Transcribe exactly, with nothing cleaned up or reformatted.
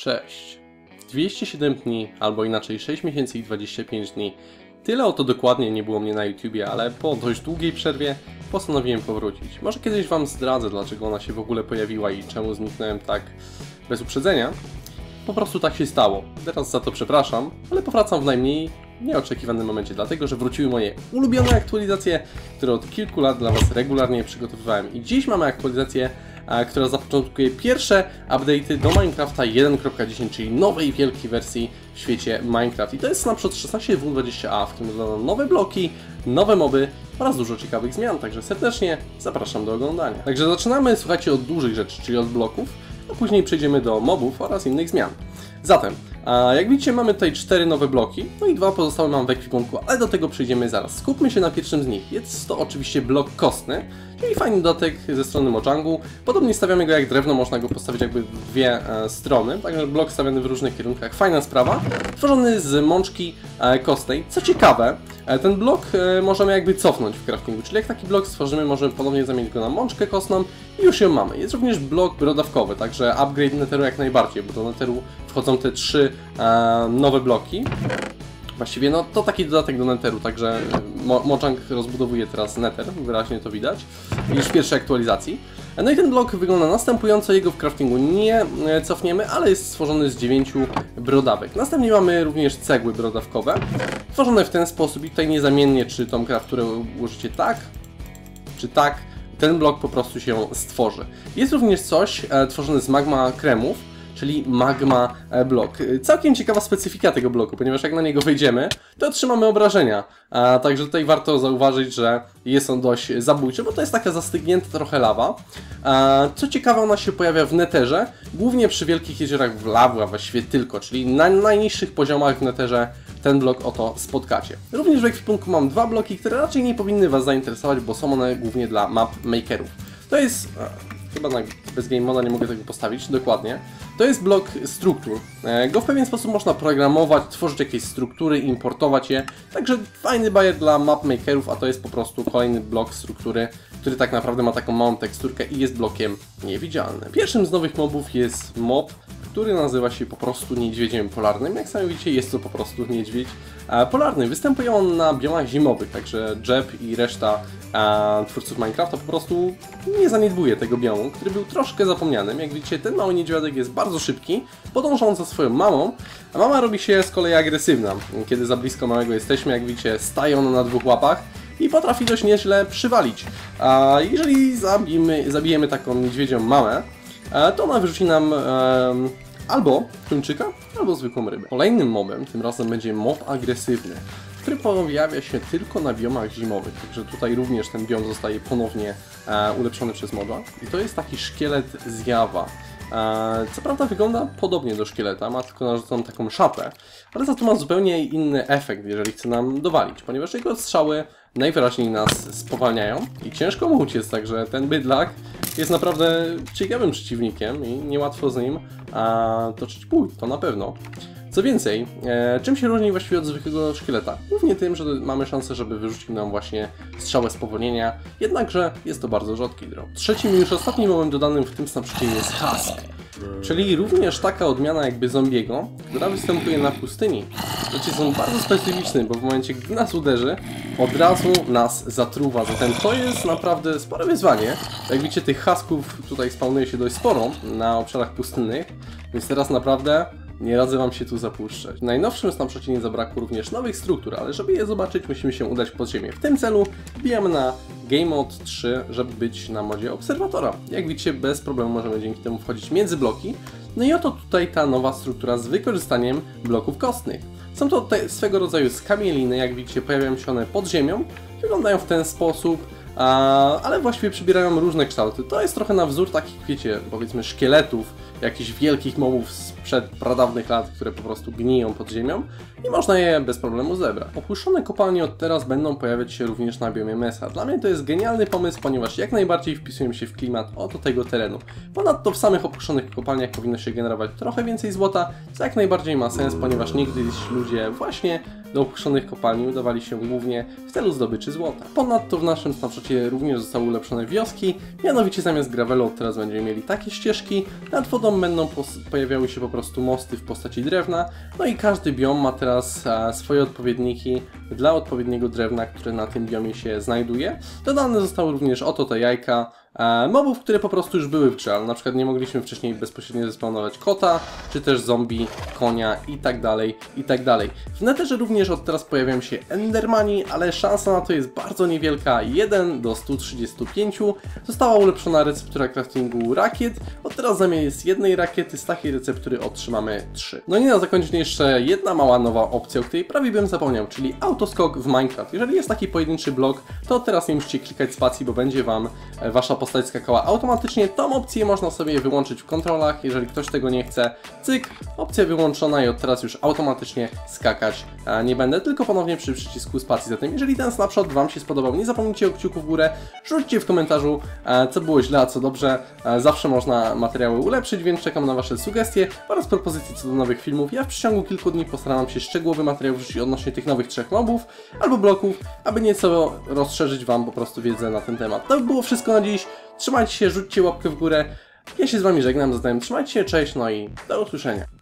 Cześć. dwieście siedem dni, albo inaczej sześć miesięcy i dwadzieścia pięć dni. Tyle oto dokładnie nie było mnie na YouTubie, ale po dość długiej przerwie postanowiłem powrócić. Może kiedyś Wam zdradzę, dlaczego ona się w ogóle pojawiła i czemu zniknąłem tak bez uprzedzenia. Po prostu tak się stało. Teraz za to przepraszam, ale powracam w najmniej nieoczekiwanym momencie, dlatego że wróciły moje ulubione aktualizacje, które od kilku lat dla Was regularnie przygotowywałem. I dziś mamy aktualizację, która zapoczątkuje pierwsze update'y do Minecrafta jeden kropka dziesięć, czyli nowej wielkiej wersji w świecie Minecraft. I to jest snapshot szesnaście W dwadzieścia A, w którym dodano nowe bloki, nowe moby oraz dużo ciekawych zmian, także serdecznie zapraszam do oglądania. Także zaczynamy, słuchajcie, od dużych rzeczy, czyli od bloków, a później przejdziemy do mobów oraz innych zmian. Zatem, jak widzicie, mamy tutaj cztery nowe bloki, no i dwa pozostałe mam w ekwipunku, ale do tego przejdziemy zaraz. Skupmy się na pierwszym z nich. Jest to oczywiście blok kostny, czyli fajny dodatek ze strony Mojangu. Podobnie stawiamy go jak drewno, można go postawić jakby w dwie e, strony, także blok stawiany w różnych kierunkach, fajna sprawa. Tworzony z mączki e, kostnej. Co ciekawe, e, ten blok e, możemy jakby cofnąć w craftingu, czyli jak taki blok stworzymy, możemy ponownie zamienić go na mączkę kostną i już ją mamy. Jest również blok brodawkowy, także upgrade Netheru jak najbardziej, bo do Netheru wchodzą te trzy e, nowe bloki. Właściwie no to taki dodatek do Netheru, także Mo Mojang rozbudowuje teraz Nether, wyraźnie to widać, już w pierwszej aktualizacji. No i ten blok wygląda następująco, jego w craftingu nie cofniemy, ale jest stworzony z dziewięciu brodawek. Następnie mamy również cegły brodawkowe, tworzone w ten sposób i tutaj niezamiennie, czy tą krafturę ułożycie tak, czy tak, ten blok po prostu się stworzy. Jest również coś e, tworzone z magma kremów, czyli magma blok. Całkiem ciekawa specyfika tego bloku, ponieważ jak na niego wejdziemy, to otrzymamy obrażenia. A, także tutaj warto zauważyć, że jest on dość zabójczy, bo to jest taka zastygnięta trochę lawa. A, co ciekawe, ona się pojawia w Netherze, głównie przy wielkich jeziorach w lawie, a właściwie tylko, czyli na najniższych poziomach w Netherze ten blok oto spotkacie. Również w ekwipunku mam dwa bloki, które raczej nie powinny Was zainteresować, bo są one głównie dla map makerów. To jest... Chyba na, bez game moda nie mogę tego postawić dokładnie. To jest blok struktur. Go w pewien sposób można programować, tworzyć jakieś struktury, importować je. Także fajny bajer dla map makerów, a to jest po prostu kolejny blok struktury, który tak naprawdę ma taką małą teksturkę i jest blokiem niewidzialnym. Pierwszym z nowych mobów jest mob, który nazywa się po prostu niedźwiedziem polarnym. Jak sami widzicie, jest to po prostu niedźwiedź polarny. Występuje on na biomach zimowych, także Jeb i reszta a, twórców Minecrafta po prostu nie zaniedbuje tego biomu, który był troszkę zapomnianym. Jak widzicie, ten mały niedźwiadek jest bardzo szybki, podąża on za swoją mamą, a mama robi się z kolei agresywna. Kiedy za blisko małego jesteśmy, jak widzicie, staje on na dwóch łapach i potrafi dość nieźle przywalić. A jeżeli zabijemy, zabijemy taką niedźwiedzią mamę, to ona wyrzuci nam um, albo tuńczyka, albo zwykłą rybę. Kolejnym mobem tym razem będzie mob agresywny, który pojawia się tylko na biomach zimowych, także tutaj również ten biom zostaje ponownie e, ulepszony przez moda. I to jest taki szkielet z Jawa. E, co prawda wygląda podobnie do szkieleta, ma tylko narzuconą taką szatę, ale za to ma zupełnie inny efekt, jeżeli chce nam dowalić, ponieważ jego strzały najwyraźniej nas spowalniają i ciężko mu uciec, także ten bydlak jest naprawdę ciekawym przeciwnikiem i niełatwo z nim a, toczyć bój, to na pewno. Co więcej, e, czym się różni właściwie od zwykłego szkieleta? Głównie tym, że mamy szansę, żeby wyrzucił nam właśnie strzałę spowolnienia, jednakże jest to bardzo rzadki drop. Trzecim i już ostatnim mobem dodanym w tym snapshocie jest Husk, czyli również taka odmiana jakby zombiego, która występuje na pustyni. Rzeczy są bardzo specyficzne, bo w momencie, gdy nas uderzy, od razu nas zatruwa, zatem to jest naprawdę spore wyzwanie. Jak widzicie, tych Husków tutaj spawnuje się dość sporo na obszarach pustynnych, więc teraz naprawdę nie radzę Wam się tu zapuszczać. W najnowszym snapshocie nie zabrakło również nowych struktur, ale żeby je zobaczyć, musimy się udać pod ziemię. W tym celu wbijamy na Game Mode trzy, żeby być na modzie obserwatora. Jak widzicie, bez problemu możemy dzięki temu wchodzić między bloki. No i oto tutaj ta nowa struktura z wykorzystaniem bloków kostnych. Są to te swego rodzaju skamieliny, jak widzicie, pojawiają się one pod ziemią, wyglądają w ten sposób, a, ale właściwie przybierają różne kształty. To jest trochę na wzór takich, wiecie, powiedzmy szkieletów, jakichś wielkich mobów sprzed pradawnych lat, które po prostu gniją pod ziemią i można je bez problemu zebrać. Opuszczone kopalnie od teraz będą pojawiać się również na biomie Mesa. Dla mnie to jest genialny pomysł, ponieważ jak najbardziej wpisujemy się w klimat oto tego terenu. Ponadto w samych opuszczonych kopalniach powinno się generować trochę więcej złota, co jak najbardziej ma sens, ponieważ niegdyś ludzie właśnie do opuszczonych kopalni udawali się głównie w celu zdobyczy złota. Ponadto w naszym snapshocie również zostały ulepszone wioski, mianowicie zamiast gravelu od teraz będziemy mieli takie ścieżki, nad wodą będą pojawiały się po prostu mosty w postaci drewna, no i każdy biom ma teraz a, swoje odpowiedniki dla odpowiedniego drewna, które na tym biomie się znajduje. Dodane zostały również oto te jajka e, mobów, które po prostu już były w grze, ale na przykład nie mogliśmy wcześniej bezpośrednio zespawnować kota, czy też zombie, konia i tak dalej, i tak dalej. W Netherze również od teraz pojawiają się endermani, ale szansa na to jest bardzo niewielka, jeden do stu trzydziestu pięciu. Została ulepszona receptura craftingu rakiet, od teraz zamiast jednej rakiety z takiej receptury otrzymamy trzy. No i na zakończenie jeszcze jedna mała nowa opcja, o której prawie bym zapomniał, czyli autoskok w Minecraft. Jeżeli jest taki pojedynczy blok, to teraz nie musicie klikać spacji, bo będzie Wam Wasza postać skakała automatycznie. Tą opcję można sobie wyłączyć w kontrolach, jeżeli ktoś tego nie chce, cyk, opcja wyłączona i od teraz już automatycznie skakać nie będę, tylko ponownie przy przycisku spacji. Zatem jeżeli ten snapshot Wam się spodobał, nie zapomnijcie o kciuku w górę, rzućcie w komentarzu, co było źle, a co dobrze. Zawsze można materiały ulepszyć, więc czekam na Wasze sugestie oraz propozycje co do nowych filmów. Ja w przeciągu kilku dni postaram się szczegółowy materiał wrzucić odnośnie tych nowych trzech mobów albo bloków, aby nieco rozszerzyć Wam po prostu wiedzę na ten temat. To by było wszystko na dziś. Trzymajcie się, rzućcie łapkę w górę. Ja się z Wami żegnam, zatem trzymajcie się, cześć, no i do usłyszenia.